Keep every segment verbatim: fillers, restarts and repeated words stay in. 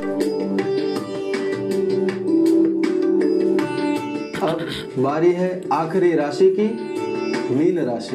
अब बारी है आखिरी राशि की, मीन राशि।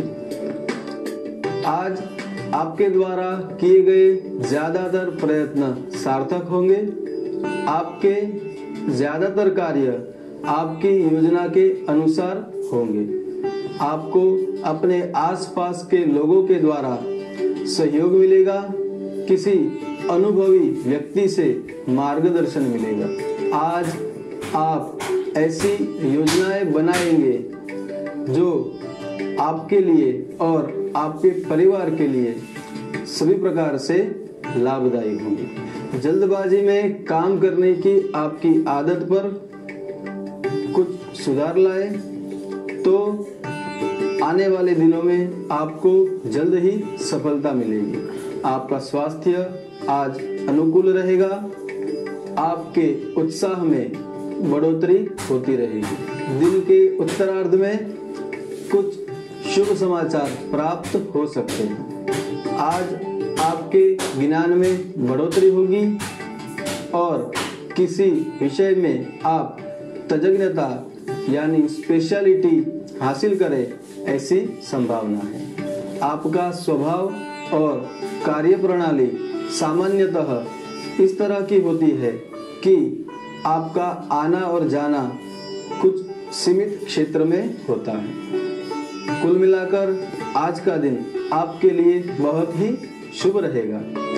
आज आपके द्वारा किए गए ज्यादातर प्रयत्न सार्थक होंगे। आपके ज्यादातर कार्य आपकी योजना के अनुसार होंगे। आपको अपने आसपास के लोगों के द्वारा सहयोग मिलेगा। किसी अनुभवी व्यक्ति से मार्गदर्शन मिलेगा। आज आप ऐसी योजनाएं बनाएंगे जो आपके लिए और आपके परिवार के लिए सभी प्रकार से लाभदायी होंगी। जल्दबाजी में काम करने की आपकी आदत पर कुछ सुधार लाए तो आने वाले दिनों में आपको जल्द ही सफलता मिलेगी। आपका स्वास्थ्य आज अनुकूल रहेगा। आपके उत्साह में बढ़ोतरी होती रहेगी। दिन के उत्तरार्ध में कुछ शुभ समाचार प्राप्त हो सकते हैं। आज आपके ज्ञान में बढ़ोतरी होगी और किसी विषय में आप तज्ञता यानी स्पेशलिटी हासिल करें, ऐसी संभावना है। आपका स्वभाव और कार्य प्रणाली सामान्यतः इस तरह की होती है कि आपका आना और जाना कुछ सीमित क्षेत्र में होता है। कुल मिलाकर आज का दिन आपके लिए बहुत ही शुभ रहेगा।